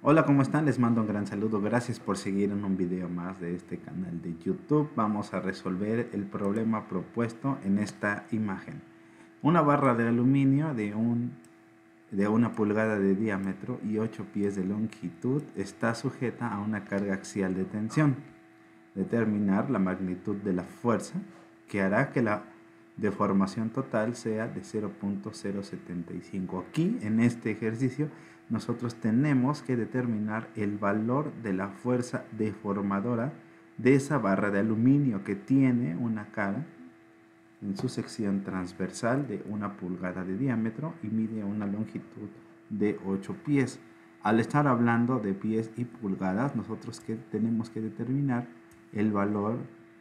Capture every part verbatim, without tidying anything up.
Hola, ¿cómo están? Les mando un gran saludo. Gracias por seguir en un video más de este canal de YouTube. Vamos a resolver el problema propuesto en esta imagen. Una barra de aluminio de, un, de una pulgada de diámetro y ocho pies de longitud está sujeta a una carga axial de tensión. Determinar la magnitud de la fuerza que hará que la deformación total sea de cero punto cero setenta y cinco. Aquí, en este ejercicio, nosotros tenemos que determinar el valor de la fuerza deformadora de esa barra de aluminio que tiene una cara en su sección transversal de una pulgada de diámetro y mide una longitud de ocho pies. Al estar hablando de pies y pulgadas, nosotros que tenemos que determinar el valor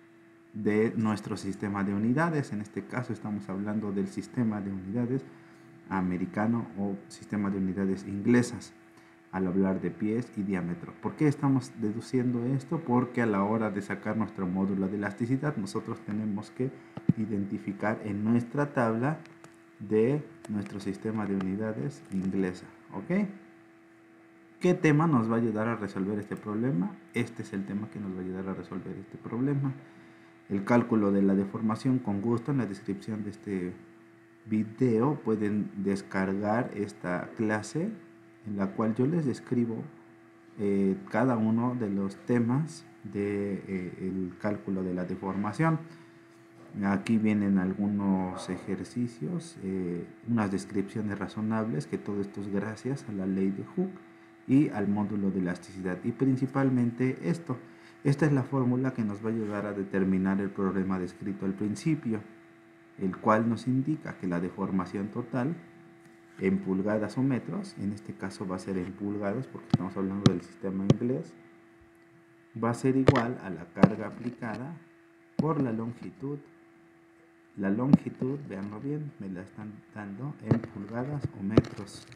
de nuestro sistema de unidades. En este caso estamos hablando del sistema de unidades americano o sistema de unidades inglesas al hablar de pies y diámetro. ¿Por qué estamos deduciendo esto? Porque a la hora de sacar nuestro módulo de elasticidad nosotros tenemos que identificar en nuestra tabla de nuestro sistema de unidades inglesa. ¿Ok? ¿Qué tema nos va a ayudar a resolver este problema? Este es el tema que nos va a ayudar a resolver este problema. El cálculo de la deformación. Con gusto, en la descripción de este video pueden descargar esta clase en la cual yo les describo eh, cada uno de los temas del de, eh, cálculo de la deformación. Aquí vienen algunos ejercicios, eh, unas descripciones razonables, que todo esto es gracias a la ley de Hooke y al módulo de elasticidad, y principalmente esto. Esta es la fórmula que nos va a ayudar a determinar el problema descrito al principio, el cual nos indica que la deformación total en pulgadas o metros, en este caso va a ser en pulgadas porque estamos hablando del sistema inglés, va a ser igual a la carga aplicada por la longitud. La longitud, veanlo bien, me la están dando en pulgadas o metros.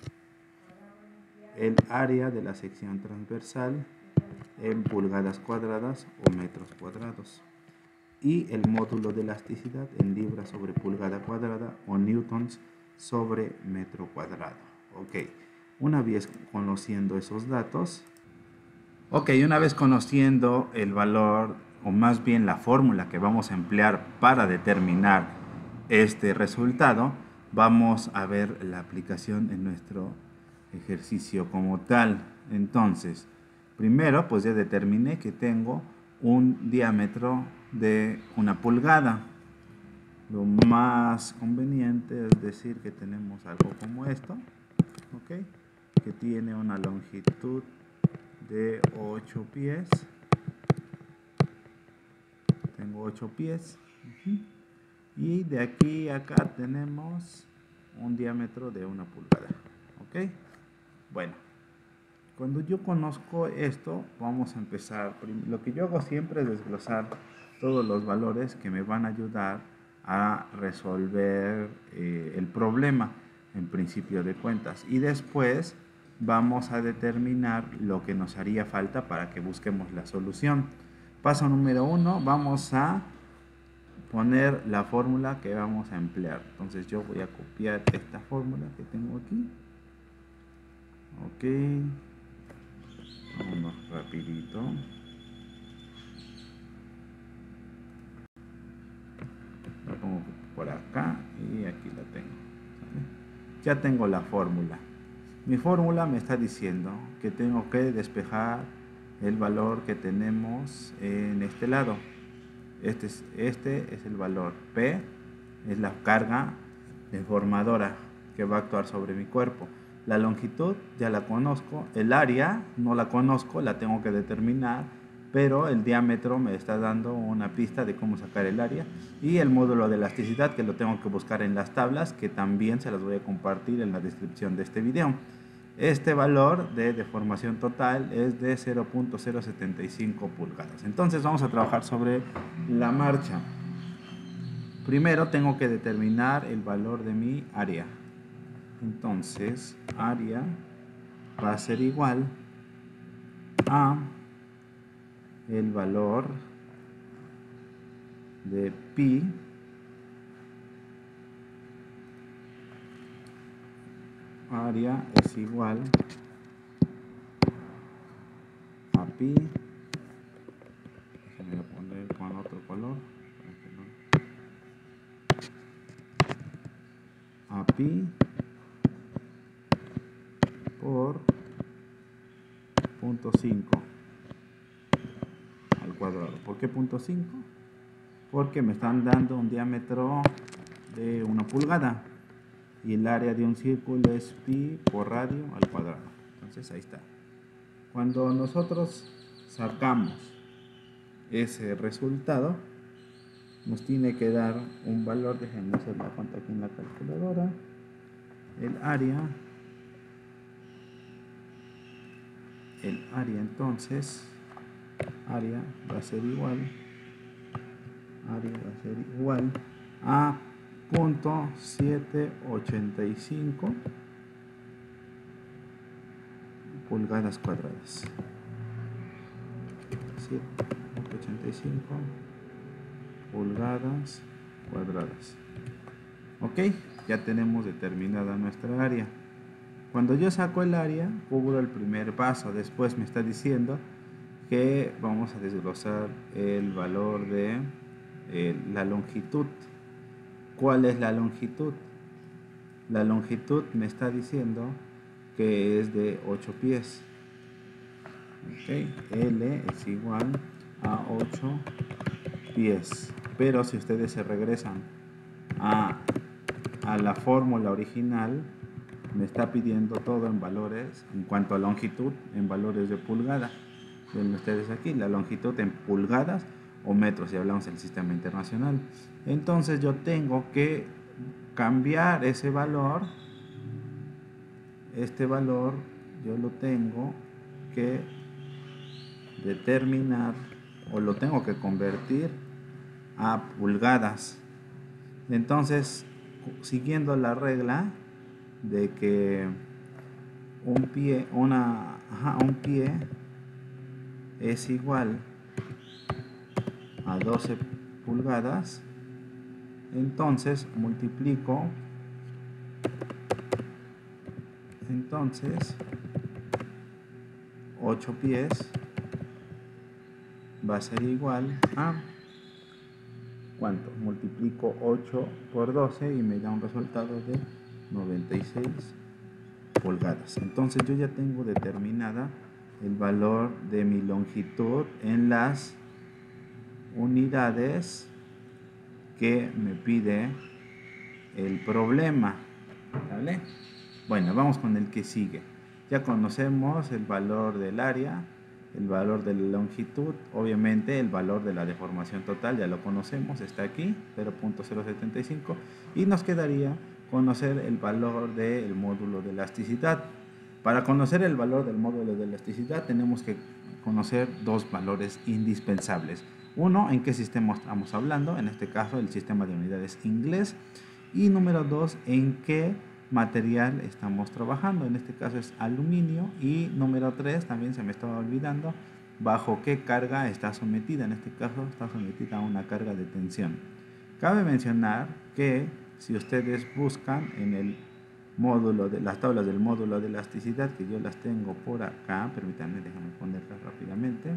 El área de la sección transversal en pulgadas cuadradas o metros cuadrados. Y el módulo de elasticidad en libras sobre pulgada cuadrada o newtons sobre metro cuadrado. Ok, una vez conociendo esos datos, ok, una vez conociendo el valor, o más bien la fórmula que vamos a emplear para determinar este resultado, vamos a ver la aplicación en nuestro ejercicio como tal. Entonces, primero pues ya determiné que tengo un diámetro de una pulgada. Lo más conveniente es decir que tenemos algo como esto, ¿ok? Que tiene una longitud de ocho pies. Tengo ocho pies. Uh-huh. Y de aquí a acá tenemos un diámetro de una pulgada, ¿ok? Bueno, cuando yo conozco esto, vamos a empezar. Lo que yo hago siempre es desglosar todos los valores que me van a ayudar a resolver eh, el problema en principio de cuentas. Y después vamos a determinar lo que nos haría falta para que busquemos la solución. Paso número uno, vamos a poner la fórmula que vamos a emplear. Entonces yo voy a copiar esta fórmula que tengo aquí. Ok. Vámonos rapidito. La pongo por acá y aquí la tengo. ¿Sale? Ya tengo la fórmula. Mi fórmula me está diciendo que tengo que despejar el valor que tenemos en este lado. Este es, este es el valor. P es la carga deformadora que va a actuar sobre mi cuerpo. La longitud ya la conozco, el área no la conozco, la tengo que determinar, pero el diámetro me está dando una pista de cómo sacar el área, y el módulo de elasticidad que lo tengo que buscar en las tablas, que también se las voy a compartir en la descripción de este video. Este valor de deformación total es de cero punto cero setenta y cinco pulgadas. Entonces vamos a trabajar sobre la marcha. Primero tengo que determinar el valor de mi área. Entonces, área va a ser igual a el valor de pi área es igual pi, déjenme poner con otro color, a pi por punto cinco al cuadrado. ¿Por qué punto cinco? Porque me están dando un diámetro de una pulgada y el área de un círculo es pi por radio al cuadrado. Entonces ahí está. Cuando nosotros sacamos ese resultado, nos tiene que dar un valor. Déjenme hacer la cuenta aquí en la calculadora. El área el área entonces área va a ser igual área va a ser igual a punto setecientos ochenta y cinco pulgadas cuadradas. setecientos ochenta y cinco pulgadas cuadradas. Ok, ya tenemos determinada nuestra área. Cuando yo saco el área, cubro el primer paso. Después me está diciendo que vamos a desglosar el valor de eh, la longitud. ¿Cuál es la longitud? La longitud me está diciendo que es de ocho pies. Okay. L es igual a ocho pies. Pero si ustedes se regresan a, a la fórmula original, me está pidiendo todo en valores, en cuanto a longitud, en valores de pulgada. Ven ustedes aquí, la longitud en pulgadas o metros, si hablamos del sistema internacional. Entonces yo tengo que cambiar ese valor. Este valor yo lo tengo que determinar o lo tengo que convertir a pulgadas. Entonces, siguiendo la regla de que un pie, una, ajá, un pie es igual a doce pulgadas, entonces multiplico, entonces ocho pies va a ser igual a ¿cuánto? Multiplico ocho por doce y me da un resultado de noventa y seis pulgadas. Entonces yo ya tengo determinada el valor de mi longitud en las unidades que me pide el problema. ¿Vale? Bueno, vamos con el que sigue. Ya conocemos el valor del área, el valor de la longitud, obviamente el valor de la deformación total, ya lo conocemos, está aquí, cero punto cero setenta y cinco, y nos quedaría conocer el valor del módulo de elasticidad. Para conocer el valor del módulo de elasticidad tenemos que conocer dos valores indispensables. Uno, en qué sistema estamos hablando, en este caso el sistema de unidades inglés, y número dos, en qué material estamos trabajando, en este caso es aluminio, y número tres, también se me estaba olvidando, bajo qué carga está sometida, en este caso está sometida a una carga de tensión. Cabe mencionar que si ustedes buscan en el módulo de las tablas del módulo de elasticidad, que yo las tengo por acá, permítanme, déjame ponerlas rápidamente,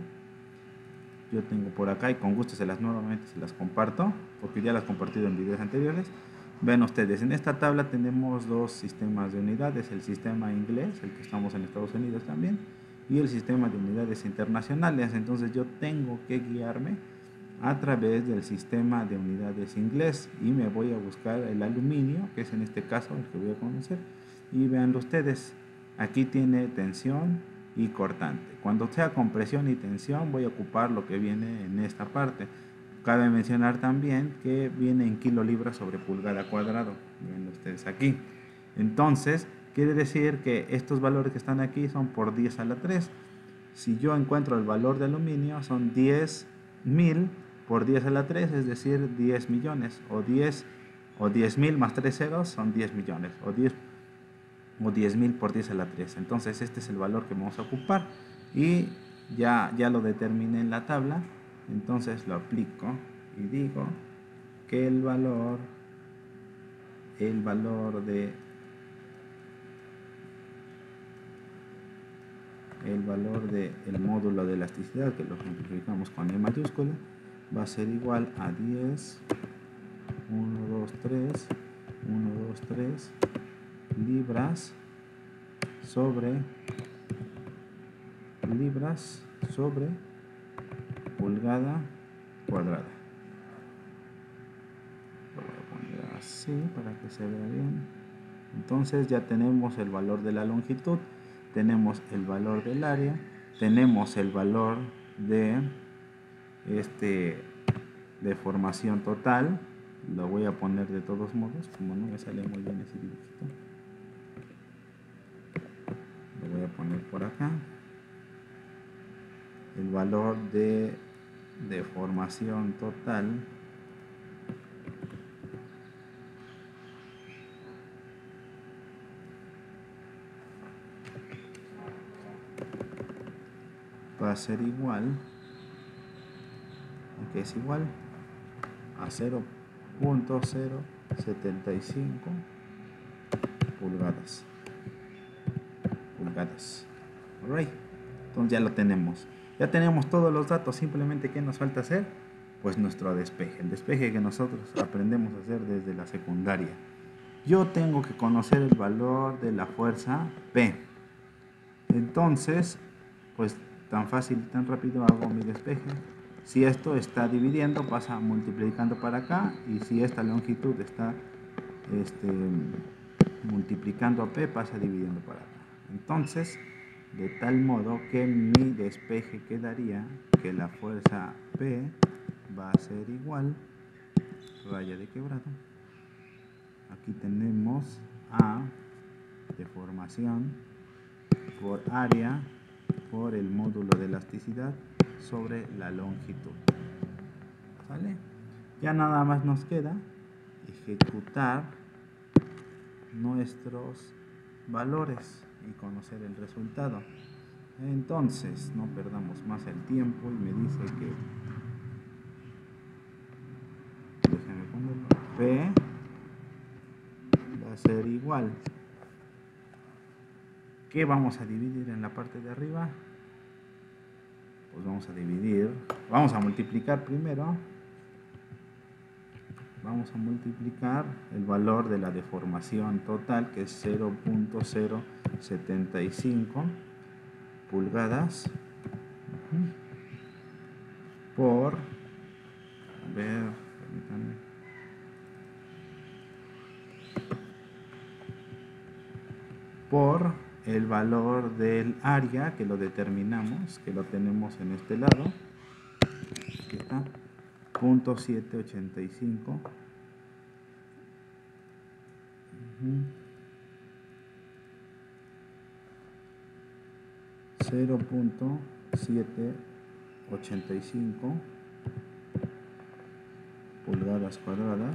yo tengo por acá y con gusto se las nuevamente se las comparto, porque ya las he compartido en videos anteriores. Ven ustedes, en esta tabla tenemos dos sistemas de unidades, el sistema inglés, el que estamos en Estados Unidos también, y el sistema de unidades internacionales. Entonces yo tengo que guiarme a través del sistema de unidades inglés y me voy a buscar el aluminio, que es en este caso el que voy a conocer, y vean ustedes, aquí tiene tensión y cortante. Cuando sea compresión y tensión voy a ocupar lo que viene en esta parte. Cabe mencionar también que viene en kilolibras sobre pulgada cuadrado. Ven ustedes aquí. Entonces, quiere decir que estos valores que están aquí son por diez a la tres. Si yo encuentro el valor de aluminio, son diez mil por diez a la tres, es decir, diez millones. O diez o diez mil más tres ceros son diez millones. O diez o diez mil por diez a la tres. Entonces, este es el valor que vamos a ocupar. Y ya, ya lo determiné en la tabla. Entonces lo aplico y digo que el valor, el valor de el valor del módulo de elasticidad, que lo simplificamos con E mayúscula, va a ser igual a diez, uno, dos, tres, uno, dos, tres libras sobre libras sobre pulgada cuadrada. Lo voy a poner así para que se vea bien. Entonces ya tenemos el valor de la longitud, tenemos el valor del área, tenemos el valor de este deformación total. Lo voy a poner de todos modos, como no me sale muy bien ese dibujito. Lo voy a poner por acá. El valor de deformación total va a ser igual, que es igual a cero punto cero setenta y cinco pulgadas. Pulgadas. Alright. Entonces ya lo tenemos. Ya tenemos todos los datos. Simplemente, ¿qué nos falta hacer? Pues nuestro despeje. El despeje que nosotros aprendemos a hacer desde la secundaria. Yo tengo que conocer el valor de la fuerza P. Entonces, pues tan fácil y tan rápido hago mi despeje. Si esto está dividiendo, pasa multiplicando para acá. Y si esta longitud está este, multiplicando a P, pasa dividiendo para acá. Entonces, de tal modo que mi despeje quedaría que la fuerza P va a ser igual, raya de quebrado. Aquí tenemos A, deformación, por área, por el módulo de elasticidad sobre la longitud. ¿Vale? Ya nada más nos queda ejecutar nuestros valores y conocer el resultado. Entonces, no perdamos más el tiempo y me dice que déjenme ponerlo, P va a ser igual. ¿Qué vamos a dividir en la parte de arriba? Pues vamos a dividir, vamos a multiplicar primero. Vamos a multiplicar el valor de la deformación total, que es cero punto cero setenta y cinco pulgadas, por, a ver, permítanme, por el valor del área, que lo determinamos, que lo tenemos en este lado, aquí está, punto setecientos ochenta y cinco. cero punto setecientos ochenta y cinco pulgadas cuadradas,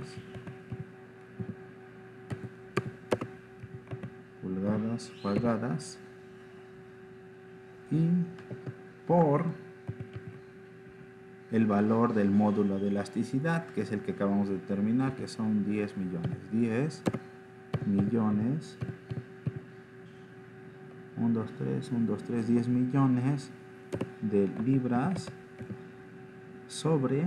pulgadas cuadradas, y por el valor del módulo de elasticidad, que es el que acabamos de determinar, que son diez millones. diez millones, uno, dos, tres, uno, dos, tres, diez millones de libras sobre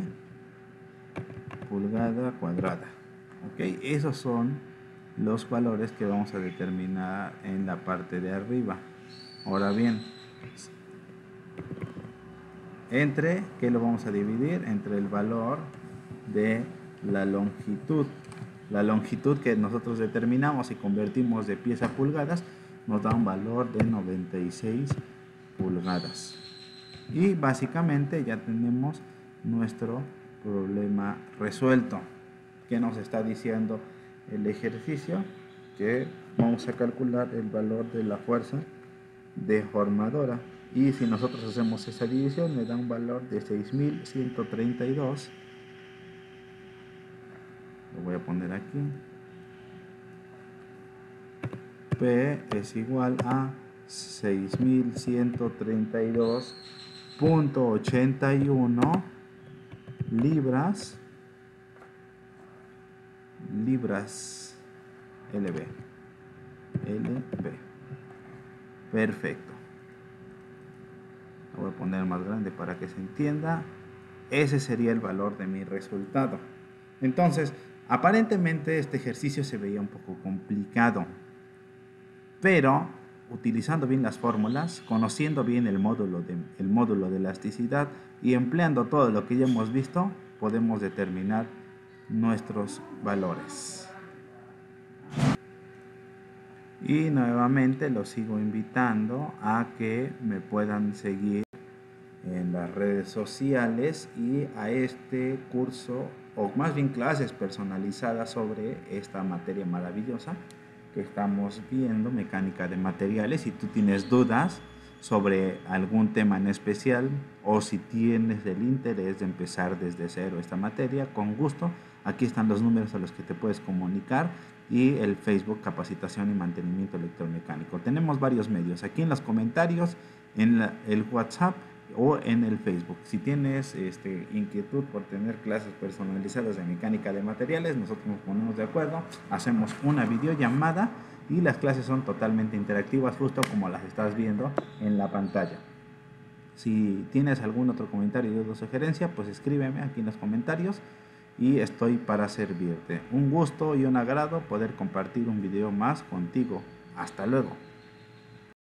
pulgada cuadrada. Ok, esos son los valores que vamos a determinar en la parte de arriba. Ahora bien, entre, ¿qué lo vamos a dividir? Entre el valor de la longitud. La longitud que nosotros determinamos y convertimos de pies a pulgadas nos da un valor de noventa y seis pulgadas. Y básicamente ya tenemos nuestro problema resuelto. ¿Qué nos está diciendo el ejercicio? Que vamos a calcular el valor de la fuerza deformadora. Y si nosotros hacemos esa división, me da un valor de seis mil ciento treinta y dos. Lo voy a poner aquí. P es igual a seis mil ciento treinta y dos punto ochenta y uno libras libras L B. L B. Perfecto. poner más grande para que se entienda. Ese sería el valor de mi resultado. Entonces, aparentemente este ejercicio se veía un poco complicado, pero utilizando bien las fórmulas, conociendo bien el módulo de, el módulo de elasticidad y empleando todo lo que ya hemos visto, podemos determinar nuestros valores. Y nuevamente los sigo invitando a que me puedan seguir en las redes sociales y a este curso, o más bien clases personalizadas sobre esta materia maravillosa que estamos viendo, mecánica de materiales. Si tú tienes dudas sobre algún tema en especial, o si tienes el interés de empezar desde cero esta materia, con gusto, aquí están los números a los que te puedes comunicar y el Facebook Capacitación y Mantenimiento Electromecánico. Tenemos varios medios aquí en los comentarios, en la, el WhatsApp o en el Facebook. Si tienes este, inquietud por tener clases personalizadas de mecánica de materiales, nosotros nos ponemos de acuerdo, hacemos una videollamada y las clases son totalmente interactivas, justo como las estás viendo en la pantalla. Si tienes algún otro comentario o sugerencia, pues escríbeme aquí en los comentarios y estoy para servirte. Un gusto y un agrado poder compartir un video más contigo. Hasta luego.